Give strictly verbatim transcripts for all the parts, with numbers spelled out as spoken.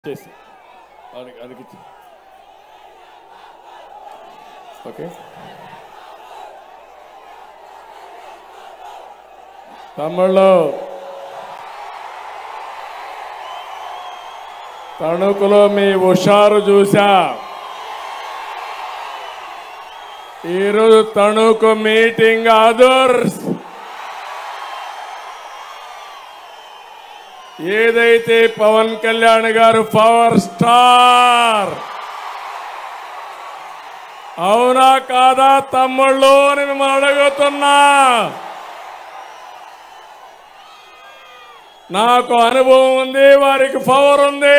చేసి అడిగి ఓకే తమ్ముళ్ళు తణుకులో మీ హుషారు చూసా. ఈరోజు తణుకు మీటింగ్ అదర్స్ ఏదైతే పవన్ కళ్యాణ్ గారు పవర్ స్టార్ అవునా కాదా తమ్ముళ్ళు అని మిమ్మల్ని అడుగుతున్నా. నాకు అనుభవం ఉంది, వారికి పవర్ ఉంది.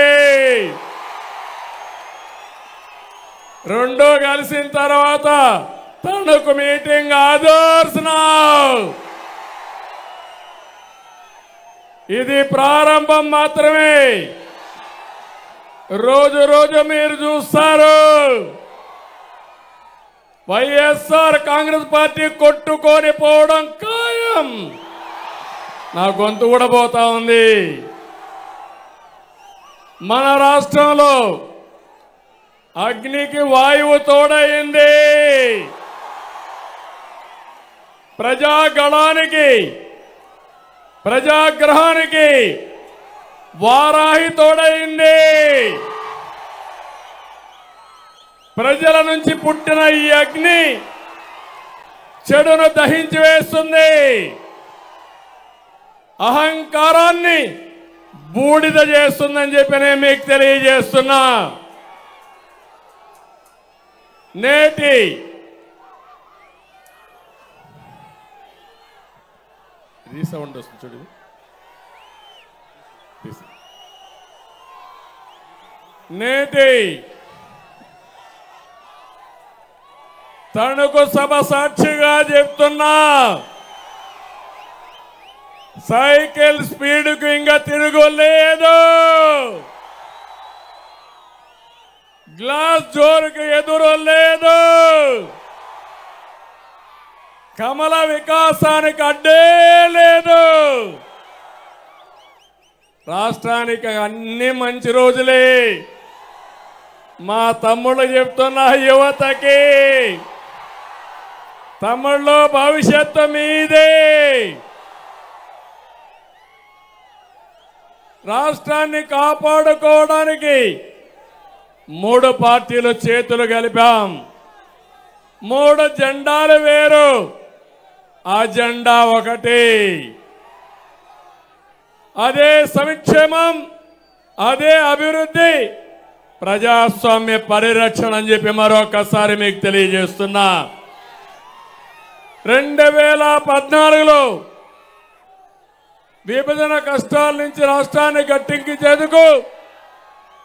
రెండో కలిసిన తర్వాత తణుకు మీటింగ్ అదర్స్ నౌ. ఇది ప్రారంభం మాత్రమే. రోజు రోజు మీరు చూస్తారు వైఎస్ఆర్ కాంగ్రెస్ పార్టీ కొట్టుకొని పోవడం ఖాయం. నా గొంతు కూడా పోతా ఉంది. మన రాష్ట్రంలో అగ్నికి వాయువు తోడైంది, ప్రజాగళానికి ప్రజాగ్రహానికి వారాహి తోడైంది. ప్రజల నుంచి పుట్టిన ఈ అగ్ని చెడును దహించి వేస్తుంది, అహంకారాన్ని బూడిద చేస్తుందని చెప్పి నేను మీకు తెలియజేస్తున్నా. నేటి రీసౌండ్ వస్తుంది చూడు. నేటి తణుకు సభ సాక్షిగా చెప్తున్నా, సైకిల్ స్పీడ్కు ఇంకా తిరుగులేదు. గ్లాస్ జోరుకు ఎదురు లేదు. కమల వికాసానికి అడ్డే లేదు. రాష్ట్రానికి అన్ని మంచి రోజులే. మా తమ్ముళ్ళు చెప్తున్న యువతకి, తమ్ముళ్ళు భవిష్యత్తు మీదే. రాష్ట్రాన్ని కాపాడుకోవడానికి మూడు పార్టీలు చేతులు కలిపాం. మూడు జెండాలు వేరు, ఆ జెండా ఒకటి. అదే సంక్షేమం, అదే అభివృద్ధి, ప్రజాస్వామ్య పరిరక్షణ అని చెప్పి మరొకసారి మీకు తెలియజేస్తున్నా. రెండు వేల పద్నాలుగులో విభజన కష్టాల నుంచి రాష్ట్రాన్ని గట్టెక్కించేందుకు